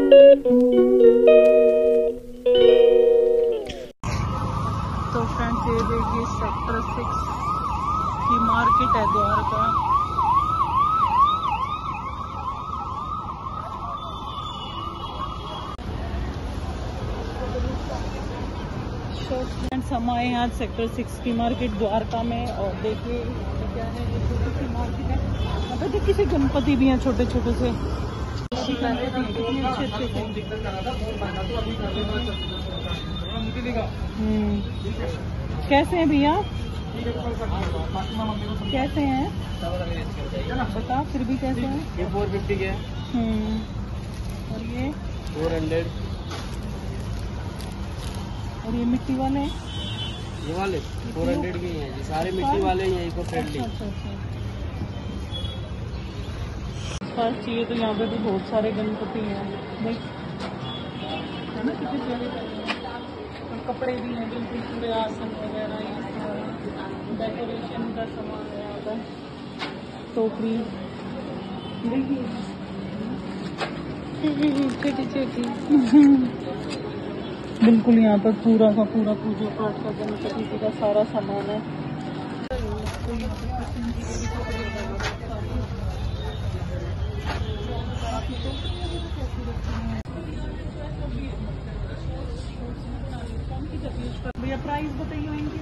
तो फ्रेंड्स ये देखिए सेक्टर 6 की मार्केट है द्वारका। फ्रेंड्स हम आए हैं आज सेक्टर 6 की मार्केट द्वारका में, और देखिए क्या है, ये छोटी सी मार्केट है। यहाँ पे देखिए से गणपति भी हैं छोटे छोटे से। कैसे हैं भैया, कैसे हैं बता, फिर भी कैसे हैं? ये 450 के और ये 400। और ये मिट्टी वाले, ये वाले 400 के ही हैं, ये सारे मिट्टी वाले ही हैं, इको फ्रेंडली। अच्छा। फर्स्ट चाहिए तो यहाँ पे भी बहुत सारे गणपति हैं, देख है ना कितने प्यारे और कपड़े भी हैं बिल्कुल पूरे आसन वगैरह, ये डेकोरेशन का सामान है यहाँ पर। टोकरी देखिए छोटी छोटी बिल्कुल यहाँ पर पूरा का पूरा पूजा पाठ का गणपति जी का सारा सामान है। भैया प्राइस बताइए इनके।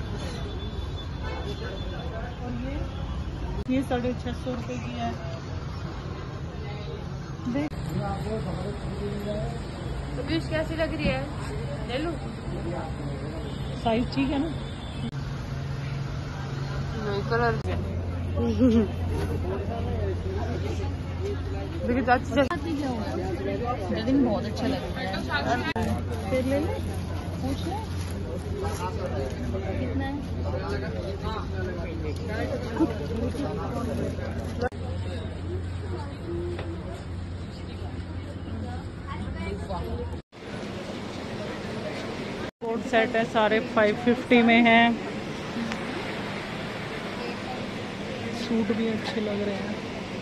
और ये 650 रुपए की है। देख कैसी लग रही है, ले लूं? साइज ठीक है ना? कलर देखिए लेकिन बहुत अच्छा लग रहा है। फिर ले ले, पूछ ले कितना है? कोट सेट है, सारे 550 में हैं। सूट भी अच्छे लग रहे हैं।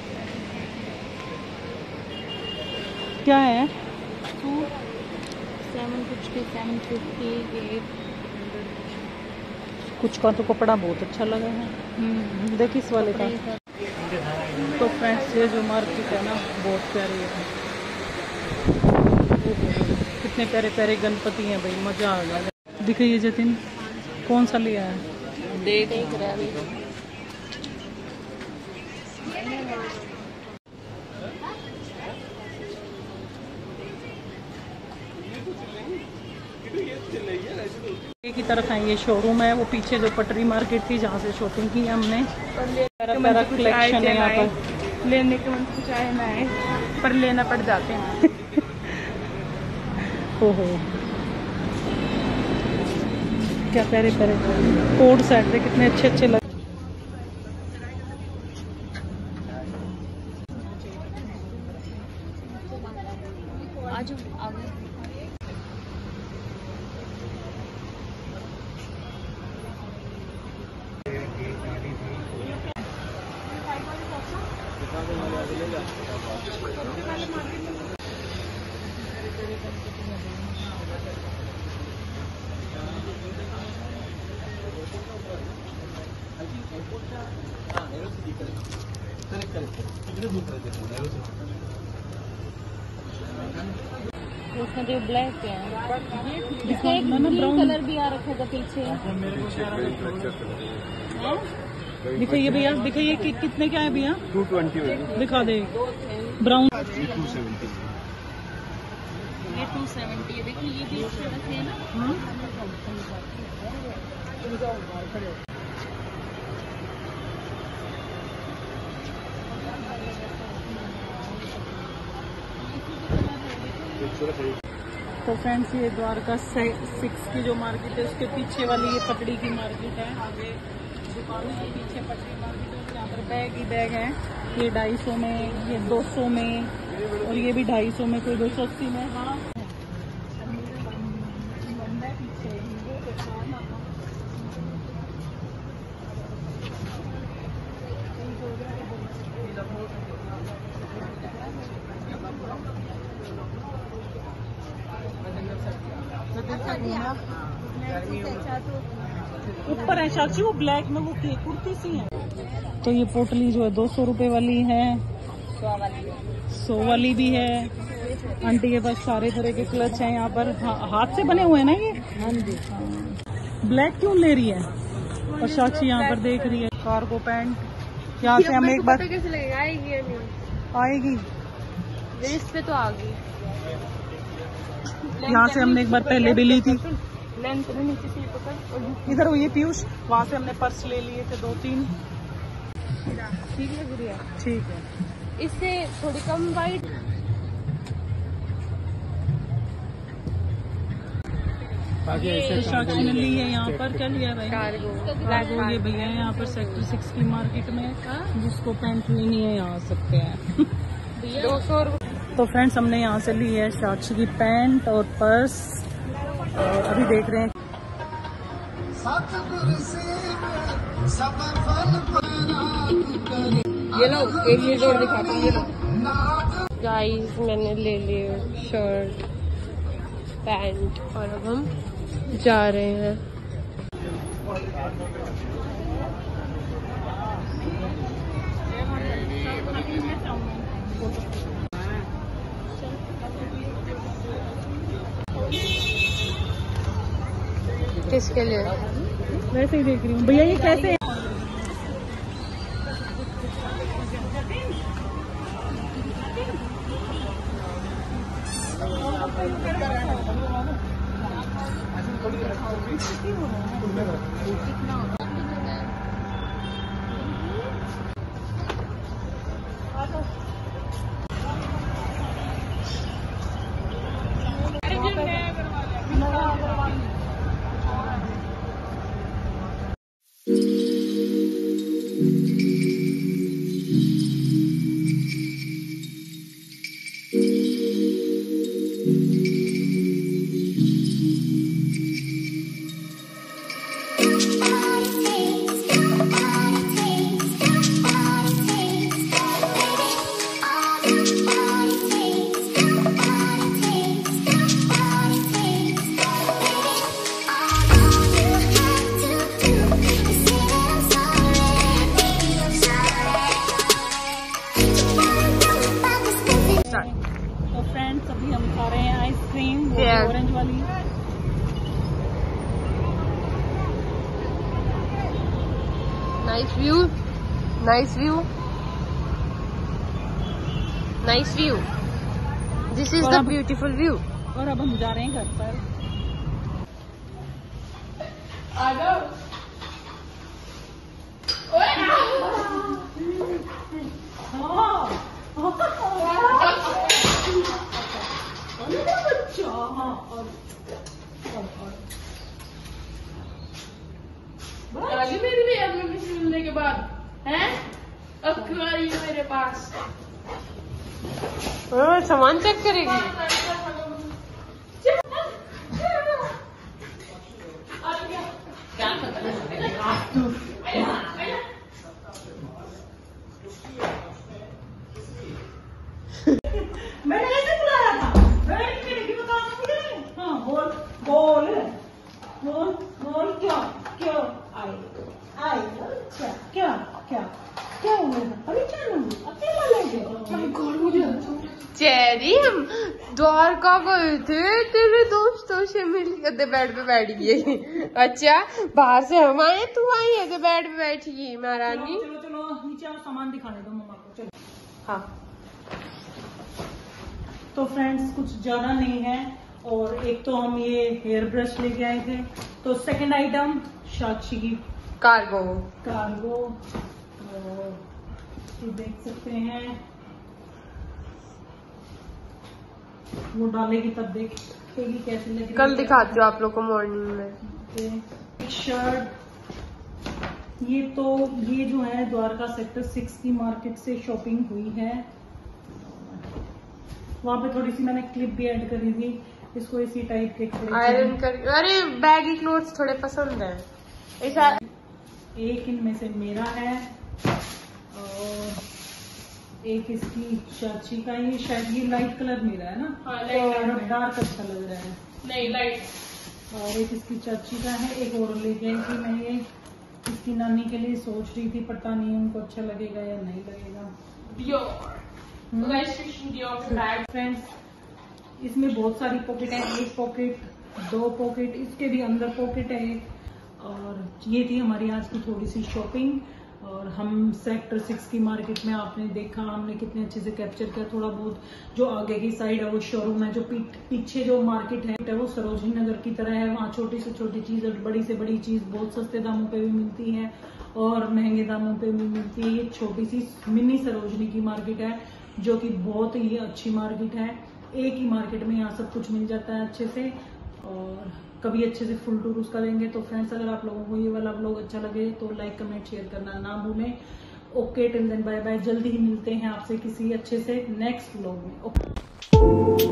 क्या है सूट 750, 750, कुछ का तो कपड़ा बहुत अच्छा लगा है। देखिए इस वाले का। तो फ्रेंड्स ये जो मार्केट है ना बहुत प्यारी है, कितने प्यारे प्यारे गणपति हैं भाई, मजा आ गया। दिखाइए जतिन कौन सा लिया है, देख रहा है। एक ही तरफ है ये शोरूम है, वो पीछे जो पटरी मार्केट थी जहाँ से शॉपिंग की हमने। प्यारा कलेक्शन है यहाँ पर, लेने के मन कुछ आए ना है पर लेना पड़ जाते हैं। ओहो क्या प्यारे प्यारे कोट सेट थे, कितने अच्छे अच्छे लगे। आज आगे उसमें जो ब्लैक है, इसमें एक ब्राउन कलर भी आ रखा था पीछे। दिखाइए भैया, दिखाइए कि कितने क्या है भैया? 220 दिखा दे। ब्राउन 270। ये 270 है, देखिए ये भी इस तरह से है ना। तो फ्रेंड्स ये द्वारका 6 की जो मार्केट है उसके पीछे वाली ये पटड़ी की मार्केट है। आगे दुकान के पीछे पटड़ी मार्केट है, यहाँ पर बैग ही बैग है। ये 250 में, ये 200 में, और ये भी 250 में, कोई 280 में। हाँ रही हूँ ना। ऊपर है चाची वो ब्लैक में वो कुर्ती सी है। तो ये पोटली जो है 200 रुपए वाली है, 100 वाली भी है। आंटी के पास सारे तरह के क्लच हैं यहाँ पर। हाथ से बने हुए हैं ना ये। हाँ जी। ब्लैक क्यों ले रही है? और साक्षी यहाँ पर देख रही है कार्गो पैंट। यहाँ से हम एक बार कैसे लगेगा, आएगी या नहीं आएगी, इस पे तो आ गई। यहाँ से हमने एक बार पहले भी ली थी। लेंथ में नीचे से पकड़। इधर वो ये पीयूष, वहाँ से हमने पर्स ले लिए थे 2-3। ठीक लग रही है, ठीक है। इससे थोड़ी कम वाइट। तो साक्षी ने ली है यहाँ पर। क्या लिया भाई? कार्गो। ये भैया है यहाँ पर सेक्टर 6 की मार्केट में। जिसको पैंट लेनी है यहाँ आ सकते हैं। 200 रुपये। तो फ्रेंड्स हमने यहाँ से ली है साक्षी की पैंट और पर्स, और अभी देख रहे हैं। ये लो एक मिनट और दिखाती हूँ। ये लो गाइस, मैंने ले लिए शर्ट पैंट और अब हम जा रहे हैं। किसके लिए? वैसे ही देख रही हूँ भैया। ये कैसे है? तो फ्रेंड्स अभी हम खा रहे हैं आइसक्रीम, ऑरेंज वाली। Nice view, nice view, nice view. This is the beautiful view. और अब हम जा रहे हैं घर पर। आ जाओ। मेरी भी एडमिशन मिलने के बाद हैं, अब क्यों आ रही है मेरे पास? सामान चेक करेगी। मैंने ऐसे बुलाया था। हाँ बोल बोल बोल बोल। क्या क्या आई क्या क्या क्या क्या हुआ? अरे क्या अकेला ले गए? चेरी, हम द्वारका गए थे तेरे दोस्तों से मिल के। बेड पे बैठ गई। अच्छा, बाहर से हम आए, तू आई है तो बेड पे बैठ गई महारानी। चलो चलो नीचे आओ, सामान दिखाने दो मम्मा को। चलो। हाँ तो फ्रेंड्स कुछ ज्यादा नहीं है, और एक तो हम ये हेयर ब्रश लेके आए थे। तो सेकंड आइटम साक्षी की कार्गो। कार्गो, ये देख सकते हैं। वो डालेगी तब देखेगी कैसे लगेगी। कल दिखाती हूँ आप लोग को मॉर्निंग में। शर्ट, ये जो है द्वारका सेक्टर 6 की मार्केट से शॉपिंग हुई है। वहाँ पे थोड़ी सी मैंने क्लिप भी ऐड करी थी। इसको इसी टाइप के आयरन कर। अरे बैगी क्लोथ्स थोड़े पसंद है ऐसा। एक इनमें से मेरा है और एक इसकी चाची का। ये शायद ये लाइट कलर मेरा है ना। हाँ, और डार्क अच्छा लग रहा है। नहीं लाइट। और एक इसकी चाची का है, एक और लेके आई थी मैं, ये इसकी नानी के लिए सोच रही थी, पता नहीं उनको अच्छा लगेगा या नहीं लगेगा। फ्रेंड्स, इसमें बहुत सारी पॉकेट है, एक पॉकेट, दो पॉकेट, इसके भी अंदर पॉकेट है। और ये थी हमारी आज की थोड़ी सी शॉपिंग। और हम सेक्टर 6 की मार्केट में, आपने देखा हमने कितने अच्छे से कैप्चर किया। थोड़ा बहुत जो आगे की साइड है वो शोरूम है, जो पीछे जो मार्केट है वो सरोजनी नगर की तरह है। वहाँ छोटी से छोटी चीज और बड़ी से बड़ी चीज बहुत सस्ते दामों पे भी मिलती है और महंगे दामों पे भी मिलती है। ये छोटी सी मिनी सरोजनी की मार्केट है जो कि बहुत ही अच्छी मार्केट है। एक ही मार्केट में यहाँ सब कुछ मिल जाता है अच्छे से। और कभी अच्छे से फुल टूर उसका देंगे। तो फ्रेंड्स, अगर आप लोगों को ये वाला व्लॉग अच्छा लगे तो लाइक कमेंट शेयर करना ना भूलें। Okay, till then bye bye. जल्दी ही मिलते हैं आपसे किसी अच्छे से नेक्स्ट व्लॉग में। ओके।